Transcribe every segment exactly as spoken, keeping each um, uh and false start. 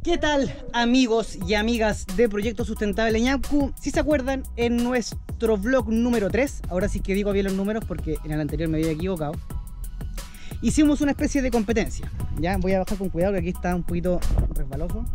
¿Qué tal, amigos y amigas de Proyecto Sustentable Ñauhcu? Si se acuerdan, en nuestro vlog número tres, ahora sí que digo bien los números porque en el anterior me había equivocado, hicimos una especie de competencia. Ya voy a bajar con cuidado que aquí está un poquito resbaloso.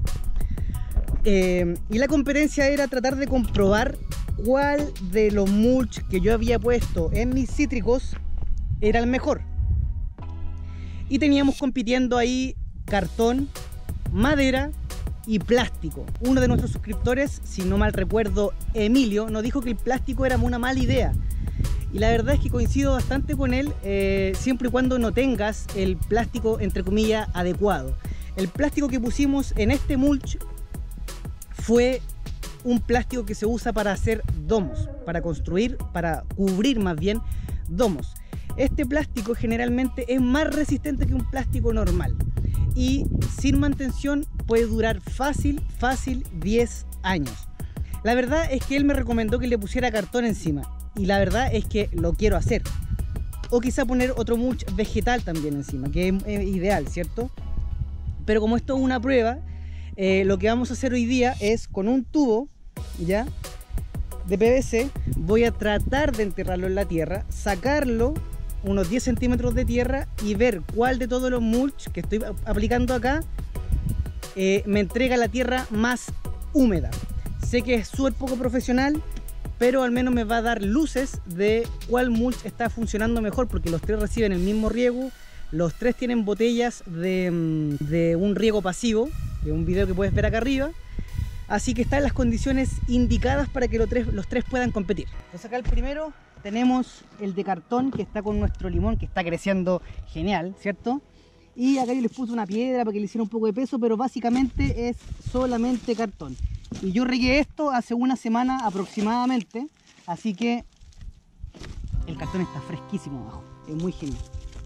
Eh, y la competencia era tratar de comprobar cuál de los mulch que yo había puesto en mis cítricos era el mejor. Y teníamos compitiendo ahí cartón, madera y plástico. Uno de nuestros suscriptores, si no mal recuerdo, Emilio, nos dijo que el plástico era una mala idea. Y la verdad es que coincido bastante con él, eh, siempre y cuando no tengas el plástico, entre comillas, adecuado. El plástico que pusimos en este mulch fue un plástico que se usa para hacer domos, para construir, para cubrir más bien domos. Este plástico generalmente es más resistente que un plástico normal y sin mantención puede durar fácil, fácil diez años. La verdad es que él me recomendó que le pusiera cartón encima y la verdad es que lo quiero hacer. O quizá poner otro mulch vegetal también encima, que es, es ideal, ¿cierto? Pero como esto es una prueba, eh, lo que vamos a hacer hoy día es con un tubo, ¿ya?, de P V C, voy a tratar de enterrarlo en la tierra, sacarlo unos diez centímetros de tierra y ver cuál de todos los mulch que estoy aplicando acá eh, me entrega la tierra más húmeda. Sé que es súper poco profesional, pero al menos me va a dar luces de cuál mulch está funcionando mejor, porque los tres reciben el mismo riego, los tres tienen botellas de, de un riego pasivo, de un video que puedes ver acá arriba. Así que están las condiciones indicadas para que los tres, los tres puedan competir. Entonces acá el primero tenemos el de cartón, que está con nuestro limón, que está creciendo genial, ¿cierto? Y acá yo les puse una piedra para que le hiciera un poco de peso, pero básicamente es solamente cartón. Y yo regué esto hace una semana aproximadamente, así que el cartón está fresquísimo abajo, es muy genial.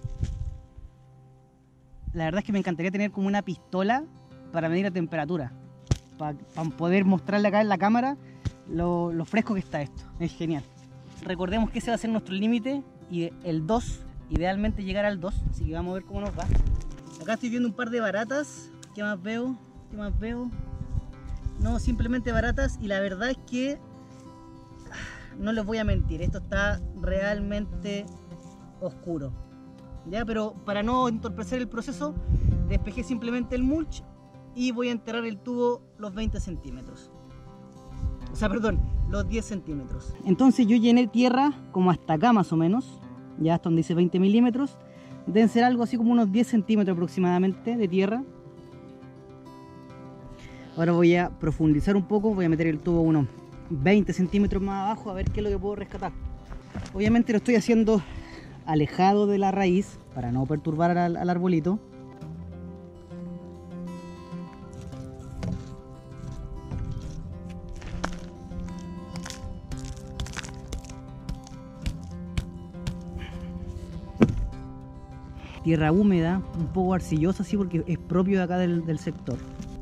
La verdad es que me encantaría tener como una pistola para medir la temperatura, para, para poder mostrarle acá en la cámara lo, lo fresco que está esto, es genial. Recordemos que ese va a ser nuestro límite y el dos, idealmente llegar al dos, así que vamos a ver cómo nos va. Acá estoy viendo un par de baratas. ¿Qué más veo? ¿Qué más veo? No, simplemente baratas, y la verdad es que no les voy a mentir, esto está realmente oscuro, ya, pero para no entorpecer el proceso despejé simplemente el mulch y voy a enterrar el tubo los veinte centímetros. O sea, perdón, los diez centímetros. Entonces yo llené tierra como hasta acá más o menos, ya hasta donde dice veinte milímetros. Deben ser algo así como unos diez centímetros aproximadamente de tierra. Ahora voy a profundizar un poco, voy a meter el tubo unos veinte centímetros más abajo a ver qué es lo que puedo rescatar. Obviamente lo estoy haciendo alejado de la raíz para no perturbar al, al arbolito. Tierra húmeda, un poco arcillosa así porque es propio de acá del, del sector.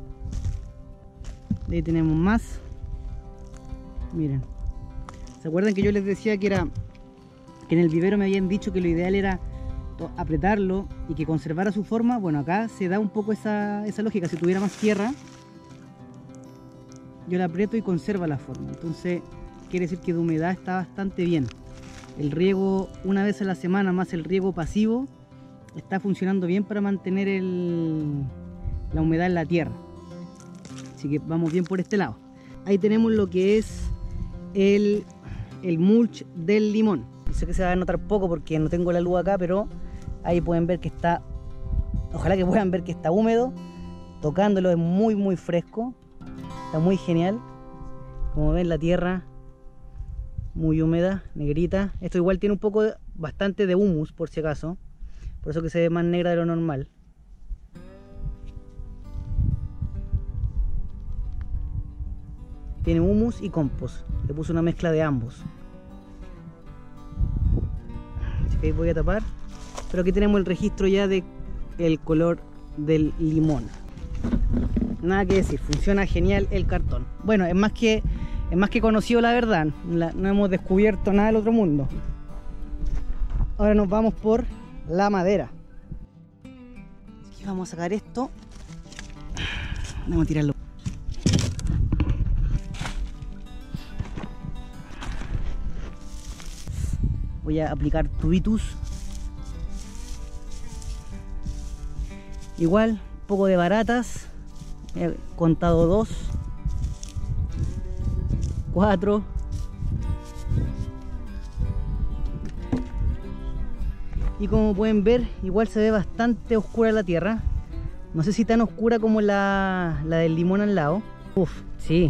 Ahí tenemos más. Miren, ¿se acuerdan que yo les decía que era que en el vivero me habían dicho que lo ideal era apretarlo y que conservara su forma? Bueno, acá se da un poco esa, esa lógica. Si tuviera más tierra, yo la aprieto y conserva la forma. Entonces quiere decir que de humedad está bastante bien. El riego una vez a la semana más el riego pasivo está funcionando bien para mantener el, la humedad en la tierra. Así que vamos bien por este lado. Ahí tenemos lo que es el, el mulch del limón. Sé que se va a notar poco porque no tengo la luz acá, pero ahí pueden ver que está, ojalá que puedan ver que está húmedo. Tocándolo es muy muy fresco, está muy genial. Como ven, la tierra muy húmeda, negrita. Esto igual tiene un poco, de, bastante de humus por si acaso, por eso que se ve más negra de lo normal. Tiene humus y compost, le puse una mezcla de ambos. Así que ahí voy a tapar. Pero aquí tenemos el registro ya de el color del limón. Nada que decir, funciona genial el cartón. Bueno, es más que, es más que conocido, la verdad. La, no hemos descubierto nada del otro mundo. Ahora nos vamos por la madera. Aquí vamos a sacar esto. Vamos a tirarlo. Voy a aplicar tubitus. Igual, un poco de baratas. He contado dos, cuatro. Y como pueden ver, igual se ve bastante oscura la tierra. No sé si tan oscura como la, la del limón al lado. Uf, sí.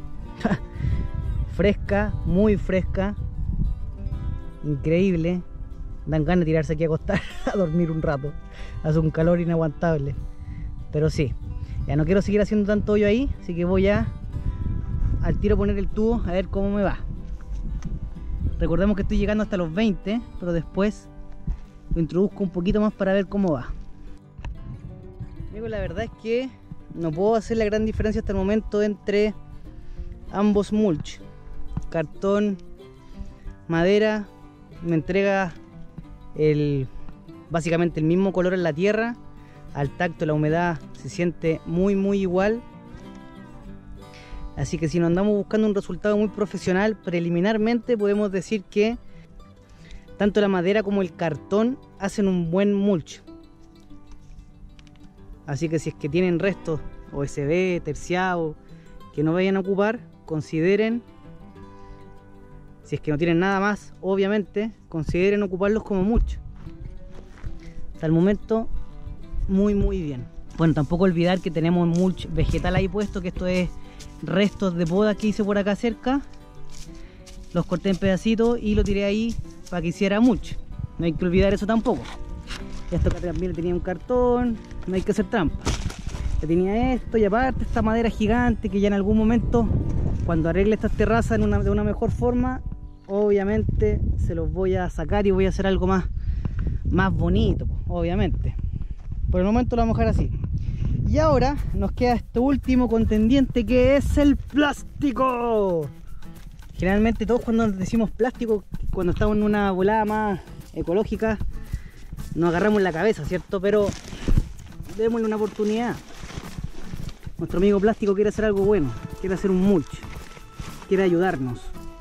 Fresca, muy fresca. Increíble. Dan ganas de tirarse aquí a acostar a dormir un rato. Hace un calor inaguantable. Pero sí. Ya no quiero seguir haciendo tanto hoyo ahí, así que voy a al tiro poner el tubo a ver cómo me va. Recordemos que estoy llegando hasta los veinte, pero después lo introduzco un poquito más para ver cómo va. Luego, la verdad es que no puedo hacer la gran diferencia hasta el momento entre ambos mulch. Cartón, madera, me entrega el, básicamente el mismo color en la tierra. Al tacto la humedad se siente muy muy igual. Así que si nos andamos buscando un resultado muy profesional, preliminarmente podemos decir que tanto la madera como el cartón hacen un buen mulch. Así que si es que tienen restos O S B, terciado, que no vayan a ocupar, consideren, si es que no tienen nada más, obviamente, consideren ocuparlos como mulch. Hasta el momento, muy muy bien. Bueno, tampoco olvidar que tenemos mulch vegetal ahí puesto, que esto es restos de poda que hice por acá cerca. Los corté en pedacitos y lo tiré ahí para que hiciera mulch. No hay que olvidar eso tampoco. Esto acá también tenía un cartón, no hay que hacer trampa. Ya tenía esto y aparte esta madera gigante que ya en algún momento, cuando arregle estas terrazas en una, de una mejor forma, obviamente se los voy a sacar y voy a hacer algo más, más bonito, obviamente. Por el momento lo vamos a dejar así. Y ahora nos queda este último contendiente, que es el plástico. Generalmente todos cuando decimos plástico, cuando estamos en una volada más ecológica, nos agarramos la cabeza, ¿cierto? Pero démosle una oportunidad. Nuestro amigo plástico quiere hacer algo bueno, quiere hacer un mulch, quiere ayudarnos.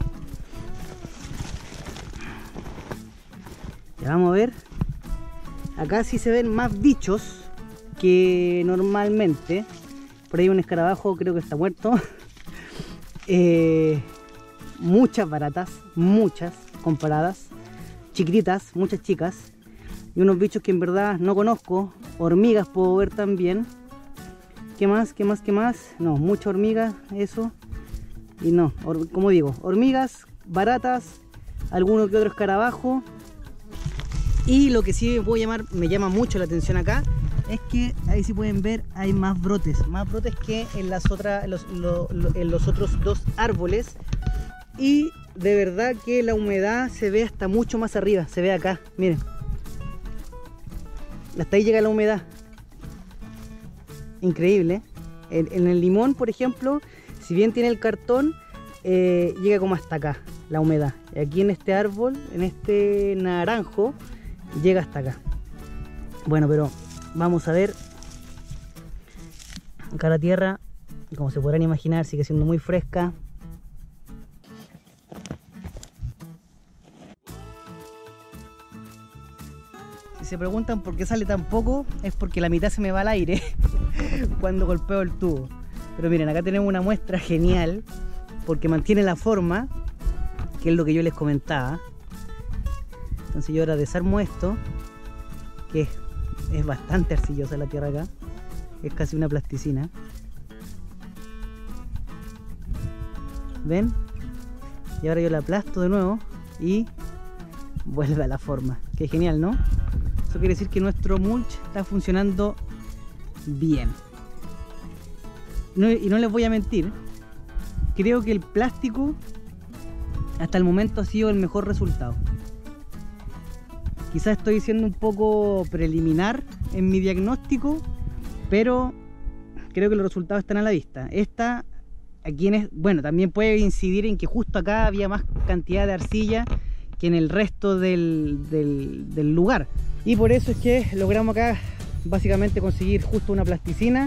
Ya vamos a ver. Acá sí se ven más bichos que normalmente. Por ahí un escarabajo, creo que está muerto. eh, muchas baratas, muchas comparadas, chiquititas, muchas chicas. Y unos bichos que en verdad no conozco. Hormigas puedo ver también. ¿Qué más? ¿Qué más? ¿Qué más? No, mucha hormiga, eso. Y no, como digo, hormigas, baratas, alguno que otro escarabajo. Y lo que sí me, puedo llamar, me llama mucho la atención acá es que ahí sí pueden ver, hay más brotes. Más brotes que en, las otras, en, los, lo, lo, en los otros dos árboles. Y de verdad que la humedad se ve hasta mucho más arriba. Se ve acá, miren. Hasta ahí llega la humedad. Increíble. En, en el limón, por ejemplo, si bien tiene el cartón, eh, llega como hasta acá la humedad. Y aquí en este árbol, en este naranjo, llega hasta acá. Bueno, pero vamos a ver. Acá la tierra, como se podrán imaginar, sigue siendo muy fresca. Si se preguntan por qué sale tan poco, es porque la mitad se me va al aire cuando golpeo el tubo. Pero miren, acá tenemos una muestra genial, porque mantiene la forma, que es lo que yo les comentaba. Entonces yo ahora desarmo esto, que es, es bastante arcillosa la tierra acá, es casi una plasticina. ¿Ven? Y ahora yo la aplasto de nuevo y vuelve a la forma. Qué genial, ¿no? Eso quiere decir que nuestro mulch está funcionando bien. No, y no les voy a mentir, creo que el plástico hasta el momento ha sido el mejor resultado. Quizás estoy siendo un poco preliminar en mi diagnóstico, pero creo que los resultados están a la vista. Esta, aquí en, bueno, también puede incidir en que justo acá había más cantidad de arcilla que en el resto del, del, del lugar. Y por eso es que logramos acá básicamente conseguir justo una plasticina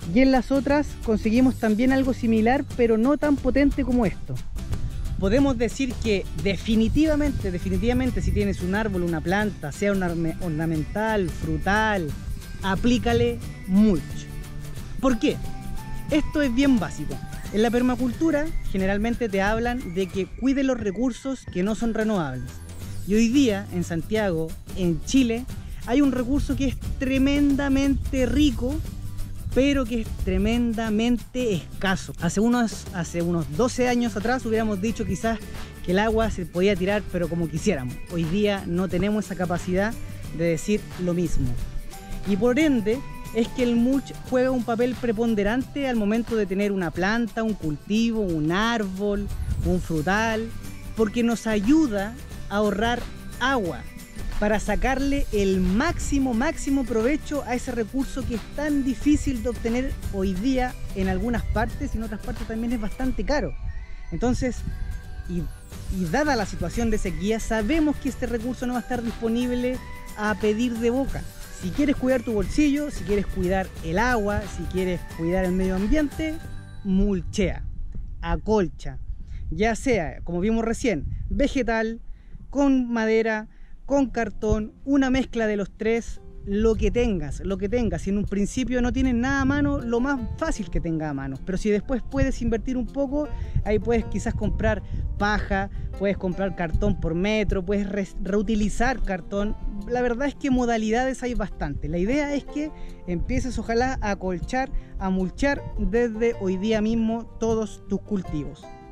Y en las otras conseguimos también algo similar, pero no tan potente como esto. Podemos decir que definitivamente, definitivamente si tienes un árbol, una planta, sea una ornamental, frutal, aplícale mulch. ¿Por qué? Esto es bien básico. En la permacultura generalmente te hablan de que cuide los recursos que no son renovables. Y hoy día en Santiago, en Chile, hay un recurso que es tremendamente rico, pero que es tremendamente escaso. Hace unos, hace unos doce años atrás hubiéramos dicho quizás que el agua se podía tirar pero como quisiéramos. Hoy día no tenemos esa capacidad de decir lo mismo. Y por ende es que el mulch juega un papel preponderante al momento de tener una planta, un cultivo, un árbol, un frutal, porque nos ayuda a ahorrar agua para sacarle el máximo, máximo provecho a ese recurso que es tan difícil de obtener hoy día en algunas partes y en otras partes también es bastante caro. Entonces, y, y dada la situación de sequía, sabemos que este recurso no va a estar disponible a pedir de boca. Si quieres cuidar tu bolsillo, si quieres cuidar el agua, si quieres cuidar el medio ambiente, mulchea, acolcha, ya sea, como vimos recién, vegetal, con madera, con cartón, una mezcla de los tres, lo que tengas, lo que tengas. Si en un principio no tienes nada a mano, lo más fácil que tenga a mano, pero si después puedes invertir un poco, ahí puedes quizás comprar paja, puedes comprar cartón por metro, puedes re reutilizar cartón. La verdad es que modalidades hay bastante. La idea es que empieces ojalá a acolchar, a mulchar desde hoy día mismo todos tus cultivos.